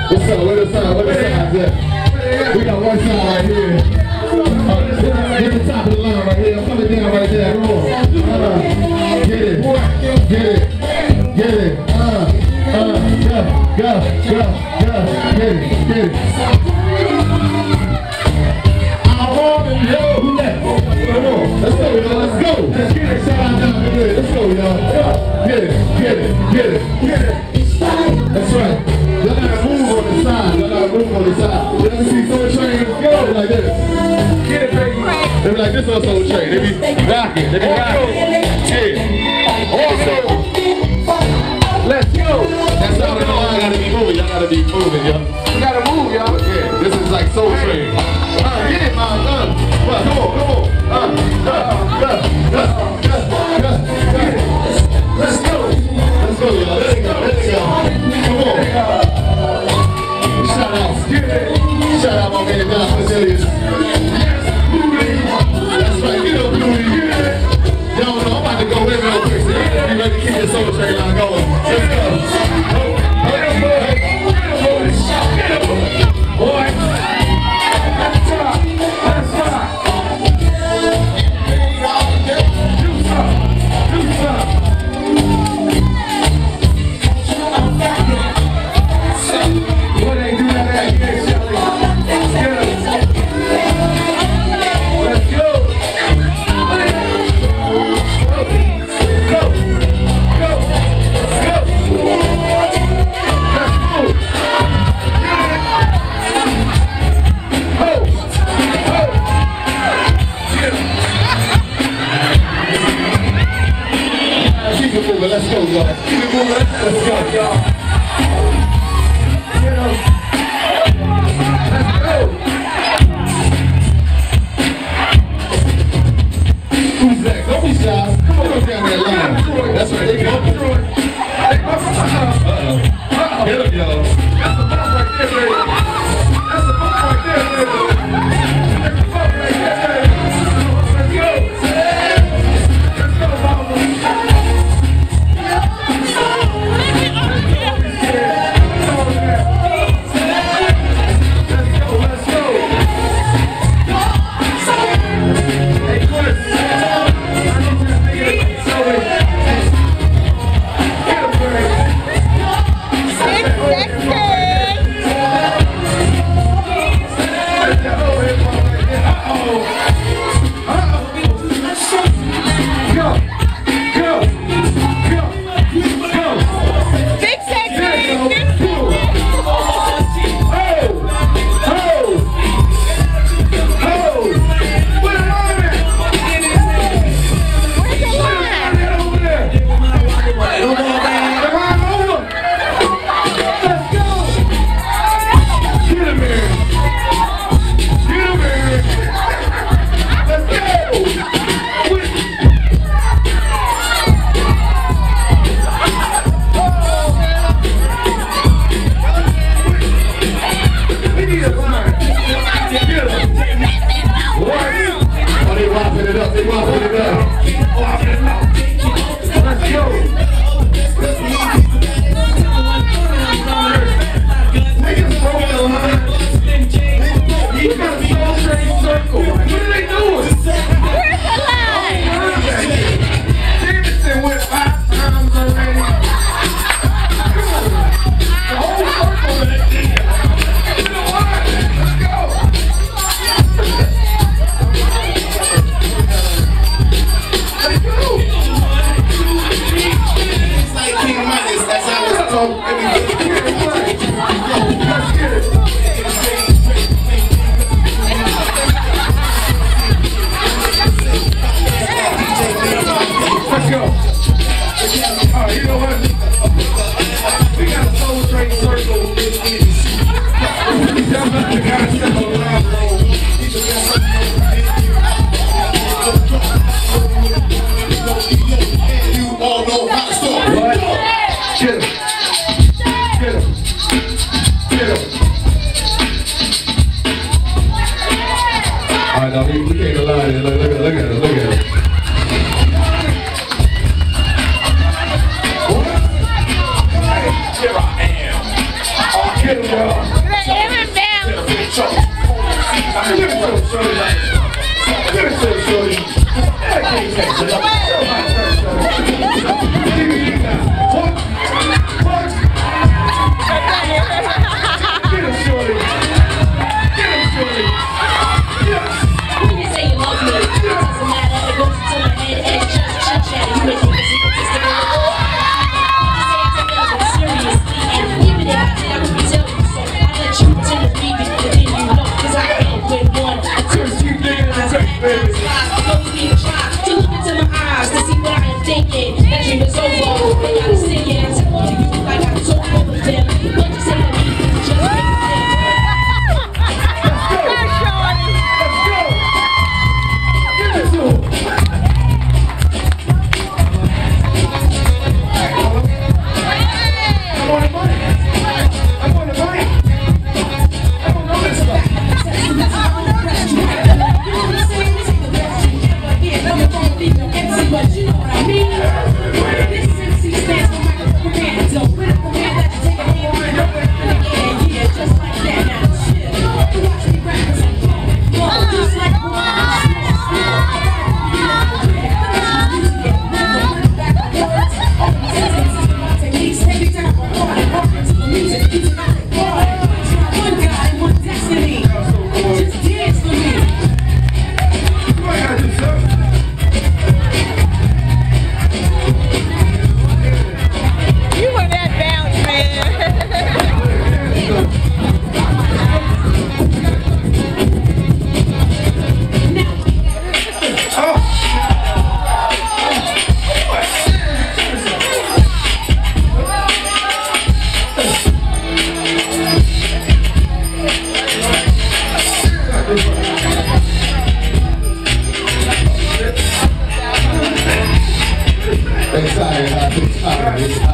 What's up? Where the sign? Where the signs at? We got one sign right here. Get the top of the line right here. I'm coming down right there. Come on. Get it. Get it. Get it. Go. Get it. I want to know who that. Come on. Let's go, y'all. Let's go. Let's get it. Shout out down here. Let's go, y'all. Get it. That's right. Y'all gotta move on the side. Y'all ever see Soul Train go like this? Get it, baby. They be like this on Soul Train. They be rocking. Yeah. Also, let's go. That's all in the line. Gotta be moving. Y'all gotta be moving, y'all. You gotta move, y'all. Yeah. This is like Soul Train. Get it, man. Come on. Let's go, y'all. Let it go. Come on. Shout out my man Don Facilities. That's right. Get up, Bluey. Y'all know I'm about to go in real quick. So you ready to keep your Soul Train line going. Let's go. Boy. Let's rock. Do something. Let's go, y'all. Keep it moving. Let's go, y'all. Let's go. Who's that? Don't be shy. Come on, go down that line. That's right. They come through it. Get up, y'all. That's the bump right there, baby. That's the bump right there, baby. That's the bump right there, baby. Let's go. Let's go, mama. Get him, y'all. Excited,